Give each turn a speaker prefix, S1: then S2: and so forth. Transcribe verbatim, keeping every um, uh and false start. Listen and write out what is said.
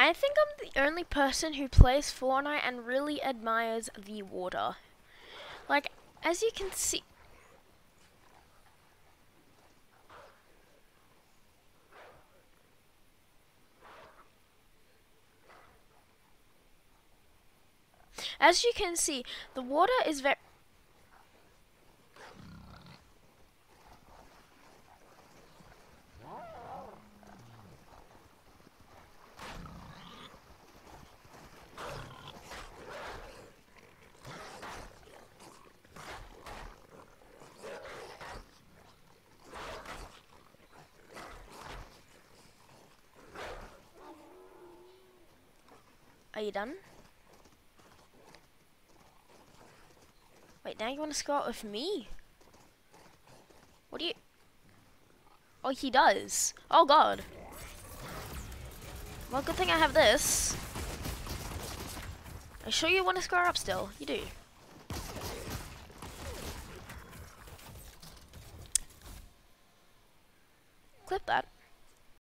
S1: I think I'm the only person who plays Fortnite and really admires the water. Like, as you can see... As you can see, the water is very... Are you done? Wait, now you want to go out with me? What do you... Oh, he does. Oh, God. Well, good thing I have this. Are you sure you want to square up still? You do. Clip that.